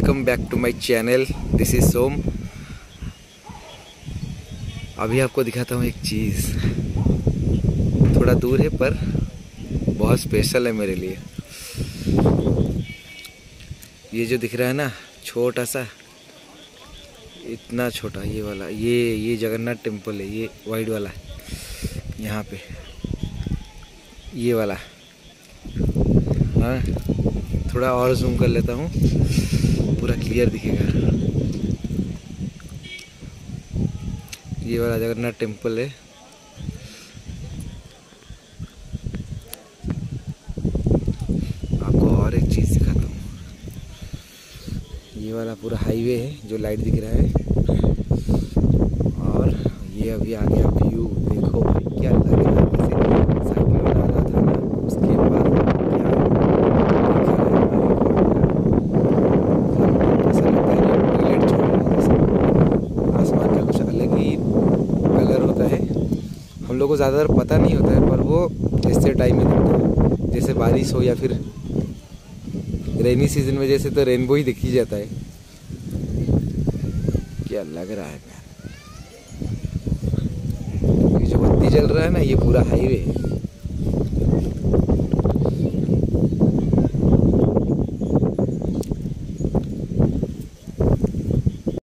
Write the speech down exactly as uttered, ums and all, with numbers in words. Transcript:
Welcome back to my channel. This is Som. अभी आपको दिखाता हूँ एक चीज़, थोड़ा दूर है पर बहुत स्पेशल है मेरे लिए। ये जो दिख रहा है ना, छोटा सा, इतना छोटा, ये वाला, ये ये जगन्नाथ टेम्पल है। ये वाइट वाला यहाँ पे, ये वाला। हाँ, थोड़ा और जूम कर लेता हूँ, पूरा क्लियर दिखेगा। ये वाला जगन्नाथ टेम्पल है। आपको और एक चीज़ दिखाता हूँ। ये वाला पूरा हाईवे है जो लाइट दिख रहा है, और ये अभी आ गया व्यू। देखो भाई क्या लग रहा है, जैसे साइकिल में आ रहा था ना, उसके बाद आसमान का कुछ अलग ही कलर होता है। हम लोग को ज़्यादातर पता नहीं होता है, पर वो ऐसे टाइम में दिखता है, जैसे बारिश हो या फिर रेनी सीजन में, जैसे तो रेनबो ही दिख ही जाता है। क्या लग रहा है यार, ये जो बत्ती जल रहा है ना, ये पूरा हाईवे है।